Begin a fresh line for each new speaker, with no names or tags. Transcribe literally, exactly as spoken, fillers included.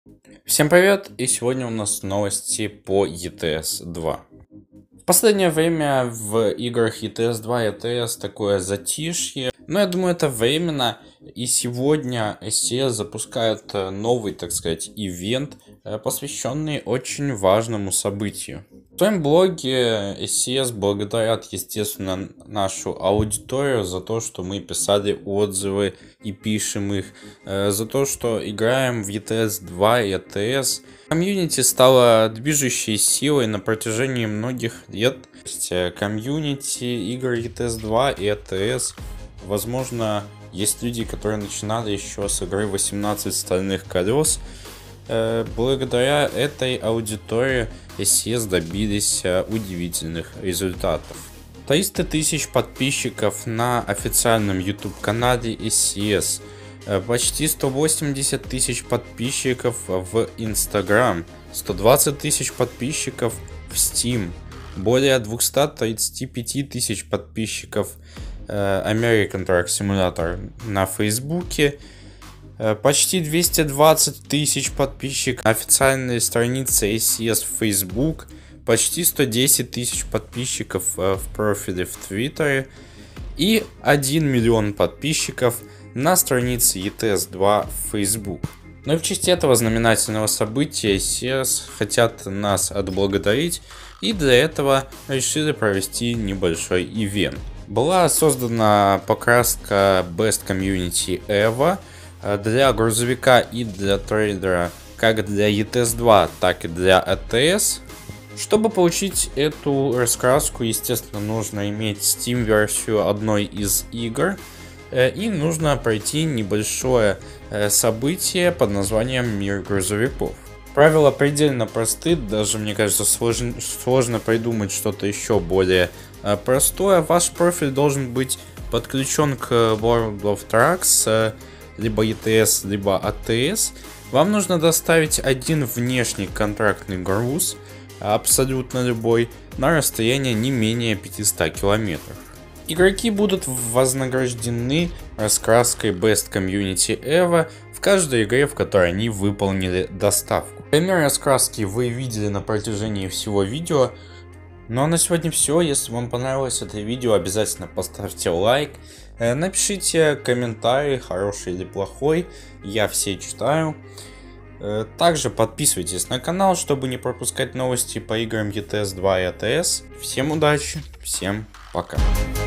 Всем привет, и сегодня у нас новости по и ти эс два. В последнее время в играх и ти эс два и ти эс такое затишье, но я думаю, это временно, и сегодня эс си эс запускает новый, так сказать, ивент, посвященный очень важному событию. В своем блоге эс си эс благодарят, естественно, нашу аудиторию за то, что мы писали отзывы и пишем их, за то, что играем в и ти эс два и ти эс. Комьюнити стала движущей силой на протяжении многих лет. Комьюнити игр и ти эс два и ти эс, возможно, есть люди, которые начинали еще с игры восемнадцать стальных колес. Благодаря этой аудитории эс си эс добились удивительных результатов. триста тысяч подписчиков на официальном YouTube канале эс си эс, почти сто восемьдесят тысяч подписчиков в Instagram, сто двадцать тысяч подписчиков в Steam, более двести тридцать пять тысяч подписчиков American Truck Simulator на Фейсбуке, почти двести двадцать тысяч подписчиков на официальной странице эс си эс в Facebook, почти сто десять тысяч подписчиков в профиле в Твиттере и один миллион подписчиков на странице и ти эс два в Facebook. Ну и в честь этого знаменательного события эс си эс хотят нас отблагодарить, и для этого решили провести небольшой ивент. Была создана покраска Best Community Ever для грузовика и для трейдера, как для и ти эс два, так и для и ти эс. Чтобы получить эту раскраску, естественно, нужно иметь Steam-версию одной из игр, и нужно пройти небольшое событие под названием Мир грузовиков. Правила предельно просты, даже мне кажется сложно, сложно придумать что-то еще более простое. Ваш профиль должен быть подключен к World of Trucks, либо и ти эс, либо эй ти эс. Вам нужно доставить один внешний контрактный груз, абсолютно любой, на расстояние не менее пятисот километров. Игроки будут вознаграждены раскраской Best Community Ever в каждой игре, в которой они выполнили доставку. Пример раскраски вы видели на протяжении всего видео. Ну а на сегодня все. Если вам понравилось это видео, обязательно поставьте лайк, напишите комментарий, хороший или плохой, я все читаю. Также подписывайтесь на канал, чтобы не пропускать новости по играм и ти эс два и ти эс. Всем удачи, всем пока.